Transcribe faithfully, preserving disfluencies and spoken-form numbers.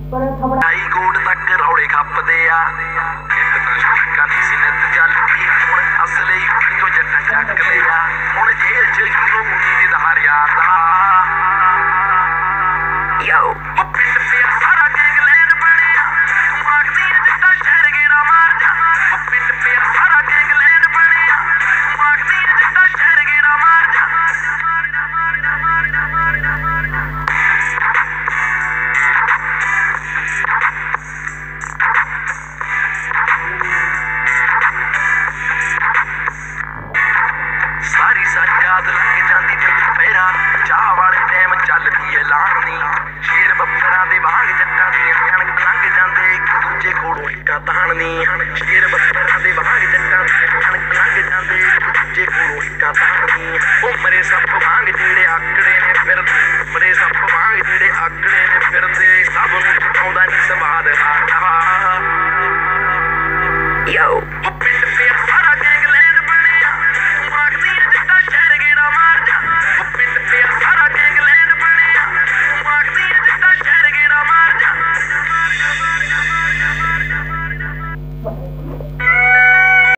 ਢਾਈ ਗੋਟ ਤੱਕ ਰੌਲੇ ਖੱਪਦੇ ਆ ਇੱਕ ਤਾਂ ਸ਼ੌਕਾਂ ਦੀ ਸੀ ਨਿੱਤ ਚੱਲਦੀ ਹੁਣ ਅਸਲੇ ਯੂਪੀ ਤੋਂ ਜੱਟਾਂ ਚੱਕਦੇ ਆ ਹੁਣ ਜੇਲ੍ਹ ਚ ਯੂਰੋ ਨੀ ਦਾ ਯਾਰ ਦਾ ਯੋ ਉਹ ਪਿੰਡ ਪਿਆ ਸਾਰਾ ਗੈਂਗਲੈਂਡ ਬਣਿਆ ਤੂੰ ਆਖਦੀ ਏ ਜੱਟਾਂ ਸ਼ਹਿਰ ਗੇੜਾ ਮਾਰ ਜਾ ਉਹ ਪਿੰਡ ਪਿਆ ਸਾਰਾ ਗੈਂਗਲੈਂਡ ਬਣਿਆ ਤੂੰ ਆਖਦੀ ਏ ਜੱਟਾਂ ਸ਼ਹਿਰ ਗੇੜਾ ਮਾਰ ਜਾ ਸਾਰੀ ਸਾਰੀ ਰਾਤ ਲੰਘ ਜਾਂਦੀ ਤੇ ਦੁਪਹਿਰਾਂ ਚਾਹ ਵਾਲੇ ਟਾਈਮ ਚੱਲਦੀ ਏ ਲਾਹਣੀ ਸ਼ੇਰ ਬੱਬਰਾਂ ਦੇ ਵਾਂਗ ਜੱਟਾਂ ਦੀਆਂ ਕਣਕ ਲੰਘ ਜਾਂਦੇ ਇੱਕ ਦੂਜੇ ਕੋਲੋਂ ਇੱਟਾਂ ਤਾਣਨੀ ਸ਼ੇਰ ਬੱਬਰਾਂ ਦੇ ਵਾਂਗ ਜੱਟਾਂ ਦੀਆਂ ਕਣਕ ਲੰਘ ਜਾਂਦੇ ਇੱਕ ਦੂਜੇ ਕੋਲੋਂ ਇੱਟਾਂ ਤਾਣਨੀ ਉਹ ਮਰੇ ਸੱਪ ਵਾਂਗ ਜਿਹੜੇ ਆਕੜੇ ਨੇ ਫਿਰਦੇ ਮਰੇ ਸੱਪ ਵਾਂਗ ਜਿਹੜੇ ਆਕੜੇ ਨੇ ਫਿਰਦੇ ਸਭ ਨੂੰ ਚੁਕਾਉਂਦਾ ਨਹੀਂ ਸਵਾਦ ਹਾਰਾ ਯੋ